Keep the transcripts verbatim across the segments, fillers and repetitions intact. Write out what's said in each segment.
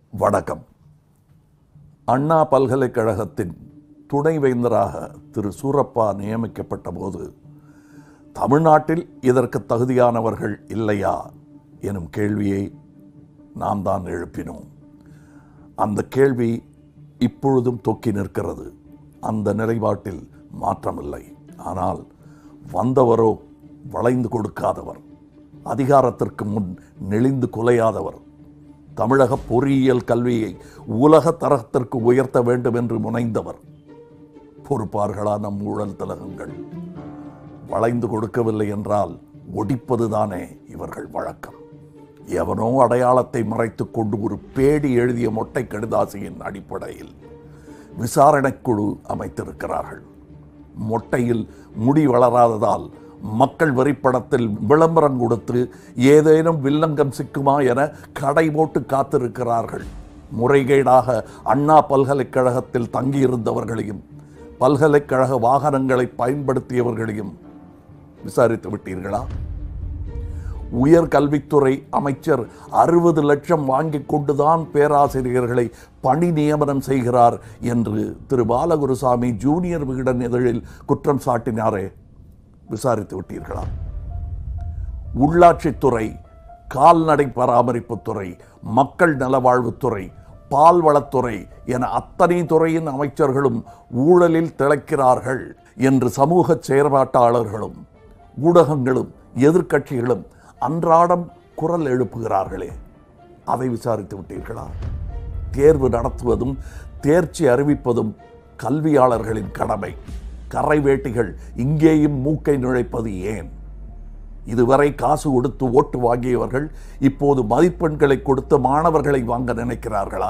வணக்கம். அண்ணா பல்கலைக்கழகத்தின் துணைவேந்தராக திரு சூரப்பா நியமிக்கப்பட்ட போது தமிழ்நாட்டில் இதற்கு தகுதியானவர்கள் இல்லையா எனும் கேள்வியை நாம் தான் எழுப்பினோம். அந்த கேள்வி இப்பொழுதும் தொக்கி நிற்கிறது. அந்த நிலைப்பாட்டில் மாற்றமில்லை. ஆனால் வந்தவரோ வளைந்து கொடுக்காதவர், அதிகாரத்திற்கு முன் நெளிந்து குலையாதவர், தமிழக பொறியியல் கல்வியை உலக தரத்திற்கு உயர்த்த வேண்டும் என்று முனைந்தவர். பொறுப்பார்களா நம் ஊழல் திலகங்கள்? வளைந்து கொடுக்கவில்லை என்றால் ஒடிப்பதுதானே இவர்கள் வழக்கம். எவனோ அடையாளத்தை மறைத்துக் கொண்டு ஒரு பேடி எழுதிய மொட்டை கடிதாசியின் அடிப்படையில் விசாரணைக்குழு அமைத்திருக்கிறார்கள். மொட்டையில் முடி வளராததால் மக்கள் வரிப்படத்தில் விளம்பரம் கொடுத்து ஏதேனும் வில்லங்கம் சிக்குமா என கடை போட்டு காத்திருக்கிறார்கள். முறைகேடாக அண்ணா பல்கலைக்கழகத்தில் தங்கியிருந்தவர்களையும் பல்கலைக்கழக வாகனங்களை பயன்படுத்தியவர்களையும் விசாரித்து விட்டீர்களா? உயர்கல்வித்துறை அமைச்சர் அறுபது லட்சம் வாங்கி கொண்டுதான் பேராசிரியர்களை பணி நியமனம் செய்கிறார் என்று திரு பாலகுருசாமி ஜூனியர் விகடன் இதழில் குற்றம் சாட்டினாரே, விசாரித்து விட்டீர்களா? உள்ளாட்சித்துறை, கால்நடை பராமரிப்புத்துறை, மக்கள் நலவாழ்வுத்துறை, பால்வளத்துறை என அத்தனை துறையின் அமைச்சர்களும் ஊழலில் திளைக்கிறார்கள் என்று சமூக செயற்பாட்டாளர்களும் ஊடகங்களும் எதிர்க்கட்சிகளும் அன்றாடம் குரல் எழுப்புகிறார்களே, அதை விசாரித்து விட்டீர்களா? தேர்வு நடத்துவதும் தேர்ச்சி அறிவிப்பதும் கல்வியாளர்களின் கடமை. கரை வேட்டிகள் இங்கேயும் மூக்கை நுழைப்பது ஏன்? இதுவரை காசு கொடுத்து ஓட்டு வாங்கியவர்கள் இப்போது மதிப்பெண்களை கொடுத்து மாணவர்களை வாங்க நினைக்கிறார்களா?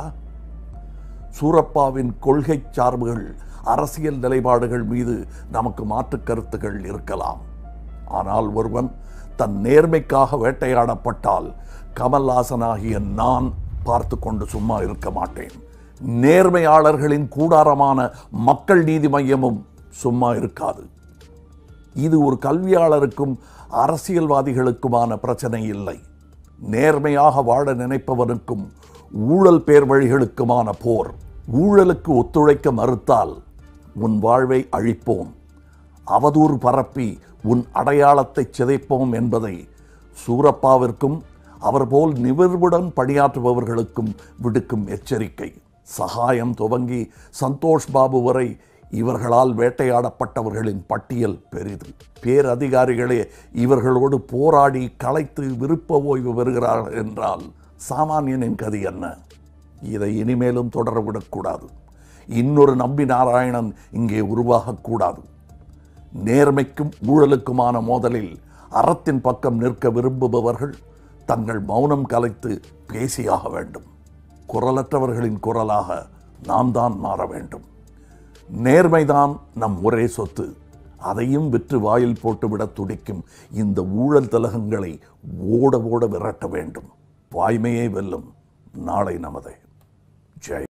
சூரப்பாவின் கொள்கை சார்புகள், அரசியல் நிலைப்பாடுகள் மீது நமக்கு மாற்று கருத்துகள் இருக்கலாம். ஆனால் ஒருவன் தன் நேர்மைக்காக வேட்டையாடப்பட்டால் கமல்ஹாசனாகிய நான் பார்த்து கொண்டு சும்மா இருக்க மாட்டேன். நேர்மையாளர்களின் கூடாரமான மக்கள் நீதி மையமும் சும்மா இருக்காது. இது ஒரு கல்வியாளருக்கும் அரசியல்வாதிகளுக்குமான பிரச்சனை இல்லை. நேர்மையாக வாழ நினைப்பவனுக்கும் ஊழல் பேர் வழிகளுக்குமான போர். ஊழலுக்கு ஒத்துழைக்க மறுத்தால் உன் வாழ்வை அழிப்போம், அவதூறு பரப்பி உன் அடையாளத்தை சிதைப்போம் என்பதை சூரப்பாவிற்கும் அவர் போல் நிமிர்வுடன் பணியாற்றுபவர்களுக்கும் விடுக்கும் எச்சரிக்கை. சகாயம் துவங்கி சந்தோஷ் பாபு வரை இவர்களால் வேட்டையாடப்பட்டவர்களின் பட்டியல் பெரிது. பேரதிகாரிகளே இவர்களோடு போராடி களைத்து விருப்ப ஓய்வு பெறுகிறார்கள் என்றால் சாமானியனின் கதி என்ன? இதை இனிமேலும் தொடரவிடக்கூடாது. இன்னொரு நம்பி நாராயணன் இங்கே உருவாகக்கூடாது. நேர்மைக்கும் ஊழலுக்குமான மோதலில் அறத்தின் பக்கம் நிற்க விரும்புபவர்கள் தங்கள் மௌனம் கலைத்து பேசியாக வேண்டும். குரலற்றவர்களின் குரலாக நாம் தான் மாற வேண்டும். நேர்மைதான் நம் ஒரே சொத்து. அதையும் விற்று வாயில் போட்டுவிட துடிக்கும் இந்த ஊழல் திலகங்களை ஓட ஓட விரட்ட வேண்டும். வாய்மையே வெல்லும். நாளை நமதே. ஜெய்.